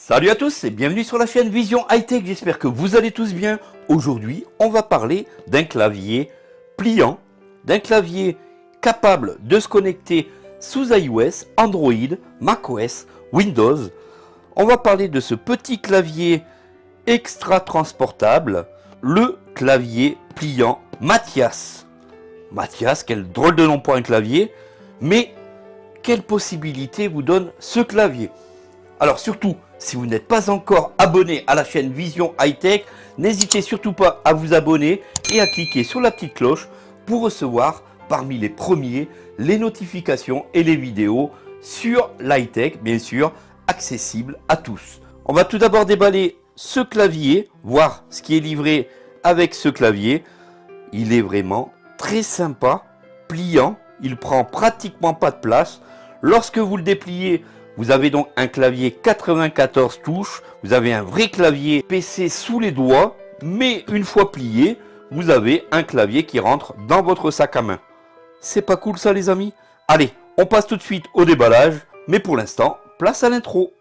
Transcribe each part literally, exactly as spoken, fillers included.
Salut à tous et bienvenue sur la chaîne Vision High Tech, j'espère que vous allez tous bien. Aujourd'hui, on va parler d'un clavier pliant, d'un clavier capable de se connecter sous iOS, Android, macOS, Windows. On va parler de ce petit clavier extra transportable, le clavier pliant Mathias. Mathias, quel drôle de nom pour un clavier, mais quelle possibilité vous donne ce clavier? Alors surtout, si vous n'êtes pas encore abonné à la chaîne Vision High Tech, n'hésitez surtout pas à vous abonner et à cliquer sur la petite cloche pour recevoir parmi les premiers les notifications et les vidéos sur l'high tech, bien sûr, accessible à tous. On va tout d'abord déballer ce clavier, voir ce qui est livré avec ce clavier. Il est vraiment très sympa, pliant, il prend pratiquement pas de place. Lorsque vous le dépliez, vous avez donc un clavier quatre-vingt-quatorze touches, vous avez un vrai clavier P C sous les doigts, mais une fois plié, vous avez un clavier qui rentre dans votre sac à main. C'est pas cool ça les amis? Allez, on passe tout de suite au déballage, mais pour l'instant, place à l'intro.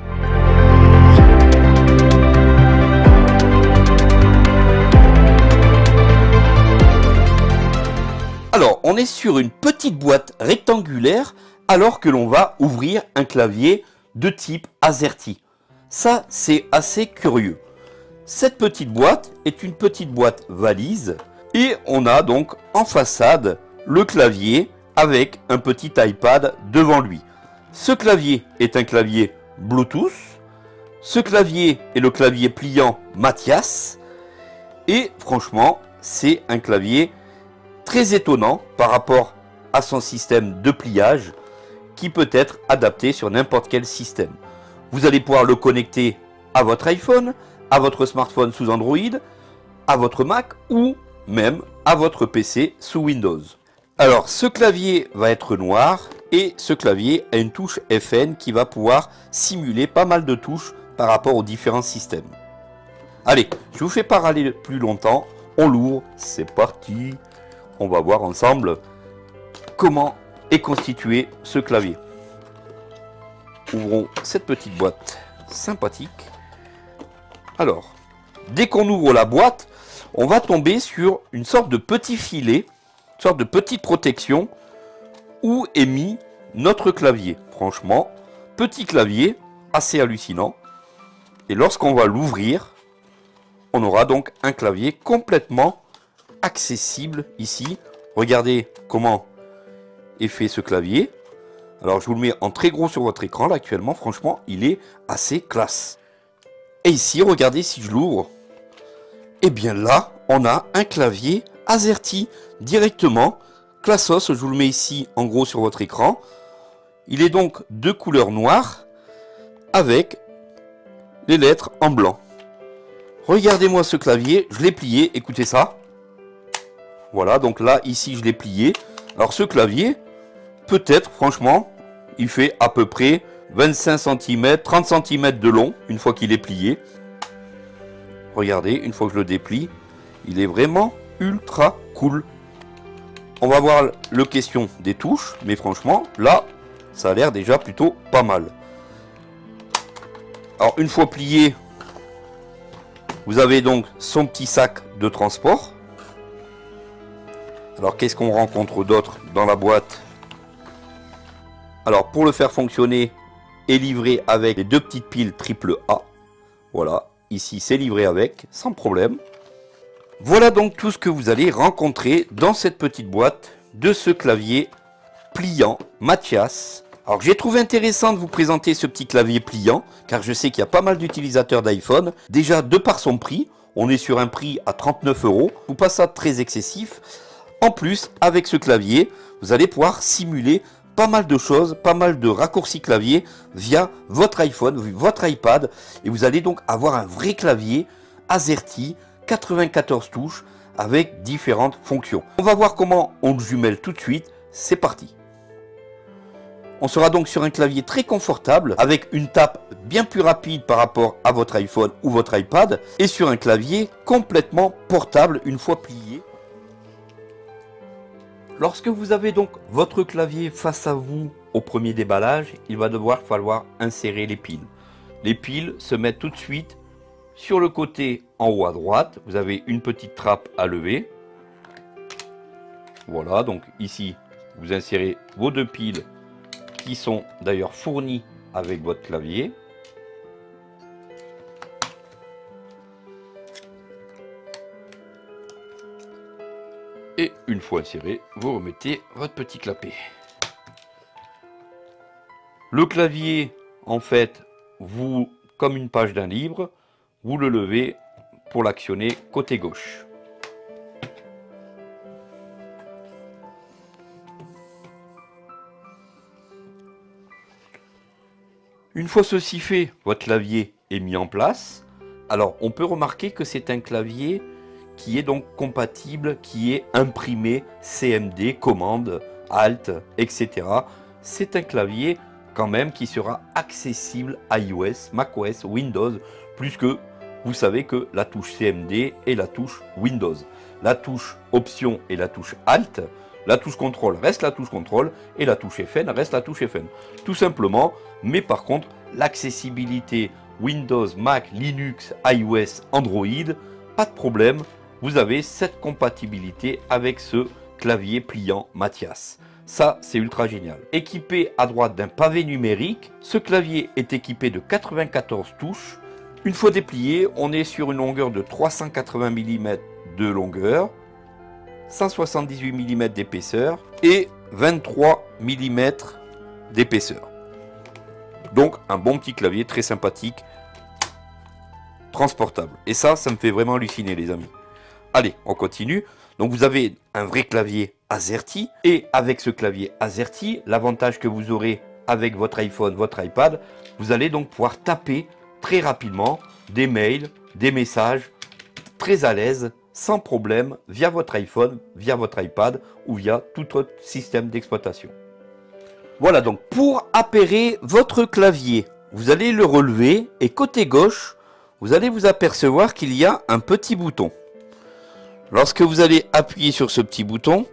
Alors, on est sur une petite boîte rectangulaire, alors que l'on va ouvrir un clavier de type AZERTY. Ça, c'est assez curieux. Cette petite boîte est une petite boîte valise et on a donc en façade le clavier avec un petit iPad devant lui. Ce clavier est un clavier Bluetooth. Ce clavier est le clavier pliant Mathias. Et franchement, c'est un clavier très étonnant par rapport à son système de pliage, qui peut être adapté sur n'importe quel système. Vous allez pouvoir le connecter à votre iPhone, à votre smartphone sous Android, à votre Mac ou même à votre P C sous Windows. Alors ce clavier va être noir et ce clavier a une touche F N qui va pouvoir simuler pas mal de touches par rapport aux différents systèmes. Allez, je vous fais pas râler plus longtemps, on l'ouvre, c'est parti. On va voir ensemble comment est constitué ce clavier. Ouvrons cette petite boîte sympathique. Alors, dès qu'on ouvre la boîte, on va tomber sur une sorte de petit filet, une sorte de petite protection où est mis notre clavier. Franchement, petit clavier, assez hallucinant. Et lorsqu'on va l'ouvrir, on aura donc un clavier complètement accessible ici. Regardez comment est fait ce clavier. Alors je vous le mets en très gros sur votre écran là actuellement, franchement il est assez classe. Et ici regardez, si je l'ouvre, et bien là on a un clavier AZERTY directement, classos. Je vous le mets ici en gros sur votre écran. Il est donc de couleur noire avec les lettres en blanc. Regardez-moi ce clavier, je l'ai plié, écoutez ça. Voilà, donc là ici je l'ai plié. Alors ce clavier, peut-être, franchement, il fait à peu près vingt-cinq centimètres, trente centimètres de long, une fois qu'il est plié. Regardez, une fois que je le déplie, il est vraiment ultra cool. On va voir le question des touches, mais franchement, là, ça a l'air déjà plutôt pas mal. Alors, une fois plié, vous avez donc son petit sac de transport. Alors qu'est-ce qu'on rencontre d'autre dans la boîte? Alors pour le faire fonctionner, est livré avec les deux petites piles triple A. Voilà, ici c'est livré avec, sans problème. Voilà donc tout ce que vous allez rencontrer dans cette petite boîte de ce clavier pliant Mathias. Alors j'ai trouvé intéressant de vous présenter ce petit clavier pliant, car je sais qu'il y a pas mal d'utilisateurs d'iPhone. Déjà de par son prix, on est sur un prix à trente-neuf euros, ou pas ça très excessif. En plus, avec ce clavier, vous allez pouvoir simuler pas mal de choses, pas mal de raccourcis clavier via votre iPhone, votre iPad. Et vous allez donc avoir un vrai clavier AZERTY, quatre-vingt-quatorze touches, avec différentes fonctions. On va voir comment on le jumelle tout de suite. C'est parti. On sera donc sur un clavier très confortable, avec une tape bien plus rapide par rapport à votre iPhone ou votre iPad, et sur un clavier complètement portable une fois plié. Lorsque vous avez donc votre clavier face à vous au premier déballage, il va devoir falloir insérer les piles. les piles se mettent tout de suite sur le côté en haut à droite. Vous avez une petite trappe à lever. Voilà, donc ici, vous insérez vos deux piles qui sont d'ailleurs fournies avec votre clavier. Et une fois inséré, vous remettez votre petit clapet. Le clavier, en fait, vous, comme une page d'un livre, vous le levez pour l'actionner côté gauche. Une fois ceci fait, votre clavier est mis en place. Alors, on peut remarquer que c'est un clavier qui est donc compatible, qui est imprimé C M D, commande, Alt, et cetera. C'est un clavier quand même qui sera accessible à iOS, macOS, Windows, plus que vous savez que la touche C M D est la touche Windows. La touche Option est la touche Alt, la touche Contrôle reste la touche Contrôle et la touche F N reste la touche F N. Tout simplement, mais par contre, l'accessibilité Windows, Mac, Linux, iOS, Android, pas de problème. Vous avez cette compatibilité avec ce clavier pliant Mathias. Ça, c'est ultra génial. Équipé à droite d'un pavé numérique, ce clavier est équipé de quatre-vingt-quatorze touches. Une fois déplié, on est sur une longueur de trois cent quatre-vingts millimètres de longueur, cent soixante-dix-huit millimètres d'épaisseur et vingt-trois millimètres d'épaisseur. Donc, un bon petit clavier très sympathique, transportable. Et ça, ça me fait vraiment halluciner, les amis. Allez, on continue. Donc vous avez un vrai clavier AZERTY. Et avec ce clavier AZERTY, l'avantage que vous aurez avec votre iPhone, votre iPad, vous allez donc pouvoir taper très rapidement des mails, des messages, très à l'aise, sans problème, via votre iPhone, via votre iPad ou via tout autre système d'exploitation. Voilà, donc pour appairer votre clavier, vous allez le relever et côté gauche, vous allez vous apercevoir qu'il y a un petit bouton. Lorsque vous allez appuyer sur ce petit bouton,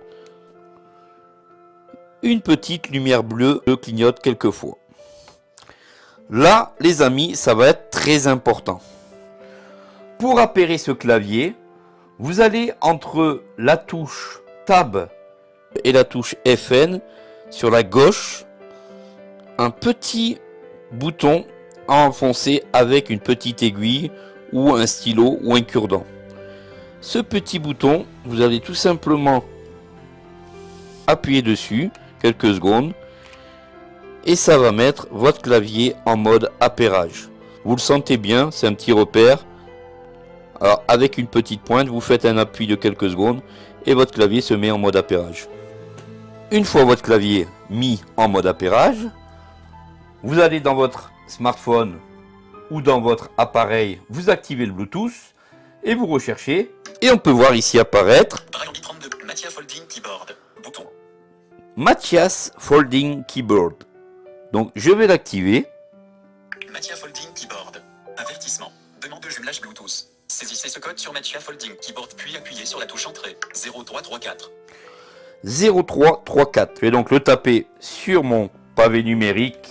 une petite lumière bleue clignote quelques fois. Là, les amis, ça va être très important. Pour appairer ce clavier, vous allez entre la touche Tab et la touche F N, sur la gauche, un petit bouton à enfoncer avec une petite aiguille ou un stylo ou un cure-dent. Ce petit bouton, vous allez tout simplement appuyer dessus quelques secondes et ça va mettre votre clavier en mode appairage. Vous le sentez bien, c'est un petit repère. Alors avec une petite pointe, vous faites un appui de quelques secondes et votre clavier se met en mode appairage. Une fois votre clavier mis en mode appairage, vous allez dans votre smartphone ou dans votre appareil, vous activez le Bluetooth et vous recherchez. Et on peut voir ici apparaître Mathias Folding Keyboard. Bouton. Mathias Folding Keyboard. Donc je vais l'activer. Mathias Folding Keyboard. Avertissement. Demande de jumelage Bluetooth. Saisissez ce code sur Mathias Folding Keyboard puis appuyez sur la touche entrée. zéro trois trois quatre. zéro trois trois quatre. Je vais donc le taper sur mon pavé numérique.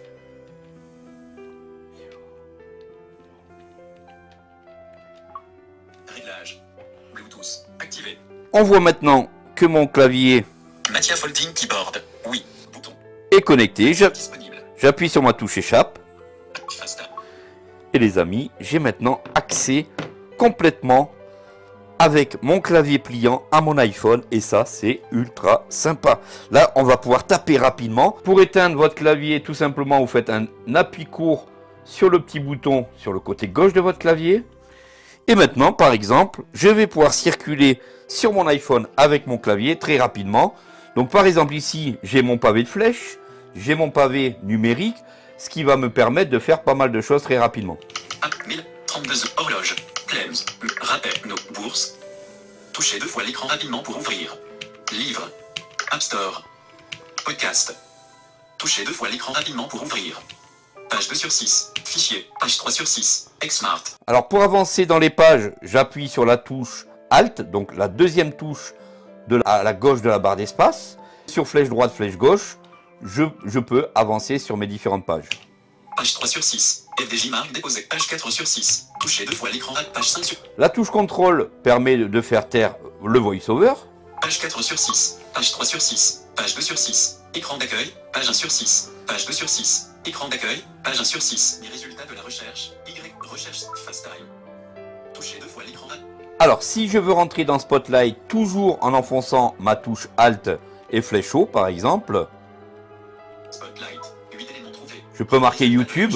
Réglage. Bluetooth. Activé. On voit maintenant que mon clavier Mathias Folding Keyboard. Oui. Bouton. est connecté. Je- Disponible. J'appuie sur ma touche échappe. Fasta. Et les amis, j'ai maintenant accès complètement avec mon clavier pliant à mon iPhone. Et ça, c'est ultra sympa. Là, on va pouvoir taper rapidement. Pour éteindre votre clavier, tout simplement, vous faites un appui court sur le petit bouton sur le côté gauche de votre clavier. Et maintenant, par exemple, je vais pouvoir circuler sur mon iPhone avec mon clavier très rapidement. Donc, par exemple, ici, j'ai mon pavé de flèche, j'ai mon pavé numérique, ce qui va me permettre de faire pas mal de choses très rapidement. Ah, mille trente-deux horloge. Clems. Rappel. No. Bourse. Touchez deux fois l'écran rapidement pour ouvrir. Livre. App Store. Podcast. Touchez deux fois l'écran rapidement pour ouvrir. Page deux sur six. Fichier. Page trois sur six. Xmart. Alors, pour avancer dans les pages, j'appuie sur la touche Alt, donc la deuxième touche de la, à la gauche de la barre d'espace. Sur flèche droite, flèche gauche, je, je peux avancer sur mes différentes pages. Page trois sur six. F D J marque déposée. Page quatre sur six. Touchez deux fois l'écran. Page cinq sur... La touche contrôle permet de faire taire le voice-over. Page quatre sur six. Page trois sur six. Page deux sur six. Écran d'accueil. Page un sur six. Page deux sur six. Écran d'accueil. Page un sur six. Les résultats de la recherche. Y. Recherche. Fast time. Touchez deux fois l'écran. Alors, si je veux rentrer dans Spotlight, toujours en enfonçant ma touche Alt et flèche haut, par exemple, Spotlight. huit éléments trouvés. Je peux marquer YouTube.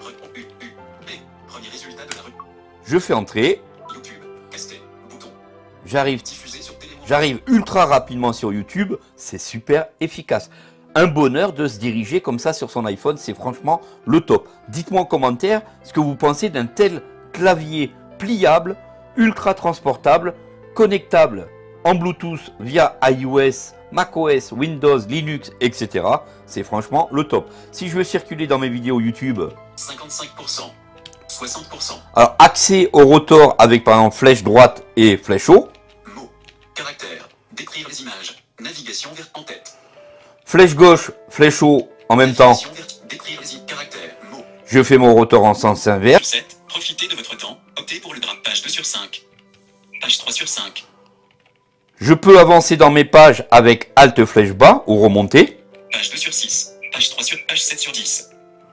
Je fais entrer. YouTube. Casté. Bouton. J'arrive. Diffuser sur télémon. J'arrive ultra rapidement sur YouTube. C'est super efficace. Un bonheur de se diriger comme ça sur son iPhone. C'est franchement le top. Dites-moi en commentaire ce que vous pensez d'un tel clavier pliable, ultra transportable, connectable en Bluetooth via iOS, macOS, Windows, Linux, et cetera. C'est franchement le top. Si je veux circuler dans mes vidéos YouTube, cinquante-cinq pour cent. soixante pour cent. alors accès au rotor avec par exemple flèche droite et flèche haut. Mots. Caractères. Décrire les images. Navigation vers en tête. Flèche gauche, flèche haut en même temps. Navigation vers... Décrire les caractères. Mots. Je fais mon rotor en sens inverse. sept. Profitez de votre temps. Optez pour le drap. Page deux sur cinq. Page trois sur cinq. Je peux avancer dans mes pages avec Alt flèche bas ou remonter. Page deux sur six. Page trois sur... Page sept sur dix.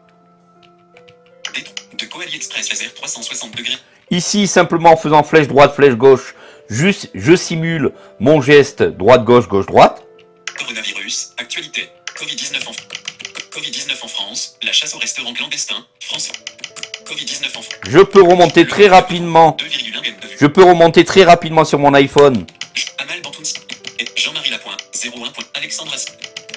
De Co AliExpress laser trois cent soixante degrés. Ici, simplement en faisant flèche droite, flèche gauche, juste je simule mon geste droite-gauche, gauche-droite. Coronavirus, actualité. Covid dix-neuf en... Covid dix-neuf en France, la chasse au restaurant clandestin, France. Covid dix-neuf en France. Je peux remonter très rapidement. deux virgule un M de vue. Je peux remonter très rapidement sur mon iPhone. Amal Bantouns. Et Jean-Marie Lapointe, zéro un. Alexandre As...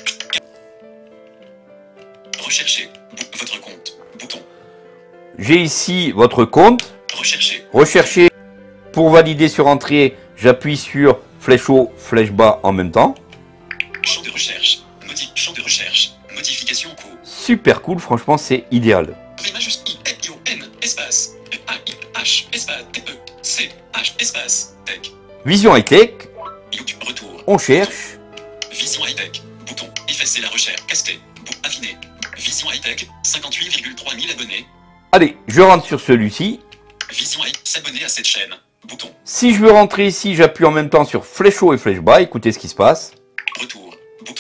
Recherchez. Bou- Votre compte. Bouton. J'ai ici votre compte. Rechercher. Rechercher. Pour valider sur entrée, j'appuie sur flèche haut, flèche bas en même temps. Champ de recherche. Modi... Champ de recherche. Modification en cours. Super cool, franchement c'est idéal. V majuscule I F I O N espace A I H espace T E C H espace tech. Vision high-tech, YouTube retour. on cherche. Vision high-tech. Bouton. Effacer la recherche. Casté. Bou affiner. Vision high-tech. cinquante-huit virgule trois mille abonnés. Allez, je rentre sur celui-ci. Vision high. S'abonner à cette chaîne. Bouton. Si je veux rentrer ici, j'appuie en même temps sur flèche haut et flèche bas. Écoutez ce qui se passe. Retour. Bouton.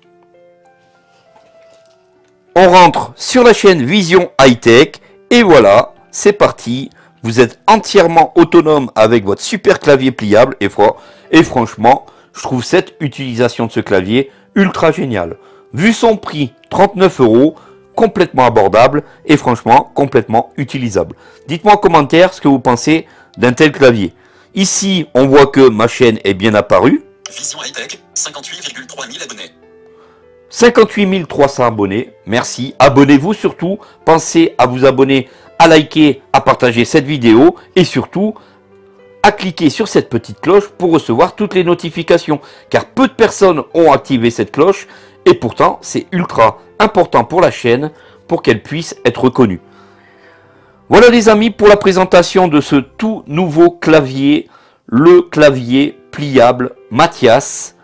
On rentre sur la chaîne Vision High-Tech. Et voilà, c'est parti. Vous êtes entièrement autonome avec votre super clavier pliable. Et, fro et franchement, je trouve cette utilisation de ce clavier ultra géniale. Vu son prix, trente-neuf euros, complètement abordable et franchement complètement utilisable. Dites-moi en commentaire ce que vous pensez d'un tel clavier. Ici, on voit que ma chaîne est bien apparue. Vision high-tech. cinquante-huit virgule trois mille abonnés. cinquante-huit mille trois cents abonnés, merci. Abonnez-vous surtout, pensez à vous abonner, à liker, à partager cette vidéo et surtout à cliquer sur cette petite cloche pour recevoir toutes les notifications. Car peu de personnes ont activé cette cloche et pourtant c'est ultra important pour la chaîne pour qu'elle puisse être reconnue. Voilà les amis pour la présentation de ce tout nouveau clavier, le clavier pliable Mathias.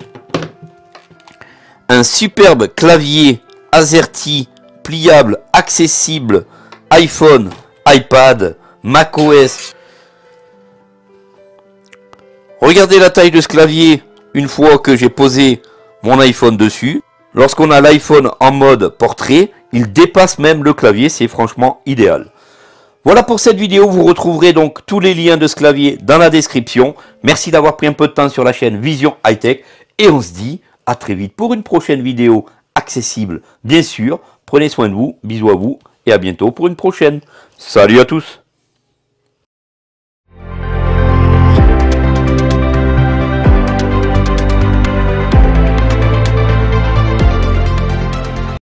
Un superbe clavier AZERTY pliable, accessible, iPhone, iPad, macOS. Regardez la taille de ce clavier une fois que j'ai posé mon iPhone dessus. Lorsqu'on a l'iPhone en mode portrait, il dépasse même le clavier, c'est franchement idéal. Voilà pour cette vidéo, vous retrouverez donc tous les liens de ce clavier dans la description. Merci d'avoir pris un peu de temps sur la chaîne Vision High-Tech et on se dit à très vite pour une prochaine vidéo accessible, bien sûr. Prenez soin de vous, bisous à vous et à bientôt pour une prochaine. Salut à tous!